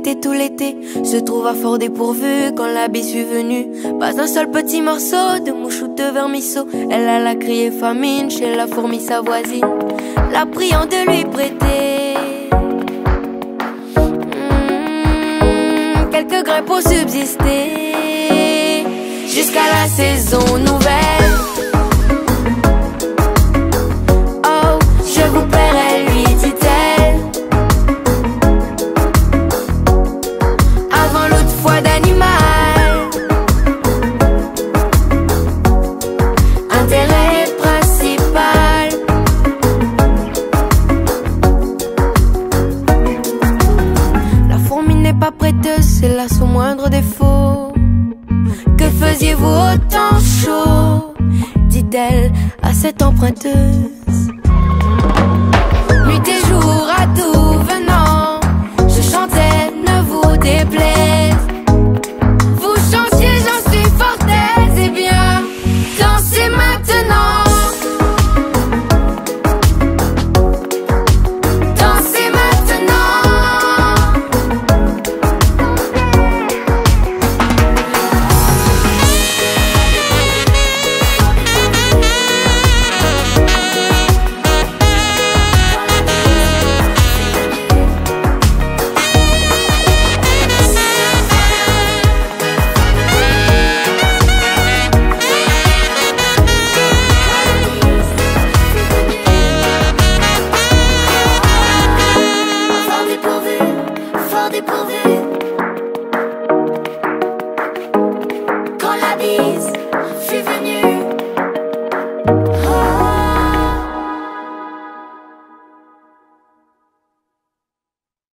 été tout l'été se trouve à fort dépourvu quand la bise est venue. Pas un seul petit morceau de mouche ou de vermisseau. Elle alla crier famine chez la fourmi sa voisine, la priant de lui prêter quelques grains pour subsister jusqu'à la saison nouvelle. Oh, je vous paierai, lui dit-elle, avant l'autre fois d'animal. Intérêt principal. La fourmi n'est pas prêteuse, c'est là son moindre défaut. Que faisiez-vous autant chaud, dit-elle à cette emprunteuse. Nuit et jour à tout